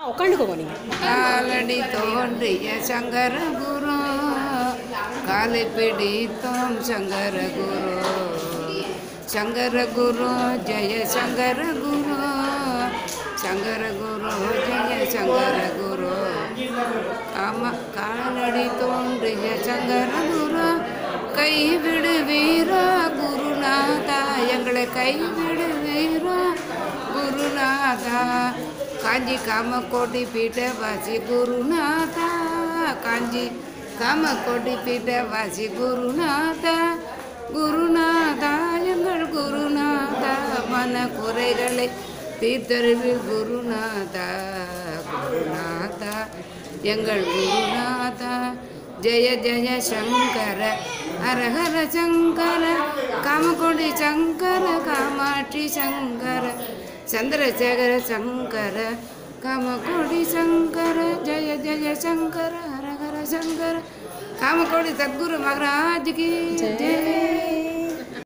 உட்காந்துக்கோங்க நீங்கள். காலடி தோன்றிய சங்கர குரு காலை பிடித்தோம் சங்கர குரு. சங்கர குரு ஜெய சங்கர குரு. சங்கர குரு ஜெய சங்கர குரு. காலடி தோன்றிய சங்கர குரு கைவிடு வீரா குருநாதா எங்களை கைவிடு வீரா குருநாதா. காஞ்சி காமக்கோட்டி பீட்டவாசி குருநாதா. காஞ்சி காமக்கோட்டி பீட்டவாசி குருநாதா. குருநாதா எங்கள் குருநாதா மன குறைகளை தீர்த்தருவில் குருநாதா. குருநாதா எங்கள் குருநாதா. ஜெய ஜெய சங்கர ஹரஹர சங்கர காமக்கோடி சங்கர காமாட்சி சங்கர சந்திரசேகர சங்கர காமக்கோடி சங்கர ஜெய ஜெய சங்கர ஹரஹர சங்கர காமக்கோடி சத்குரு மகாராஜ் கி ஜெய.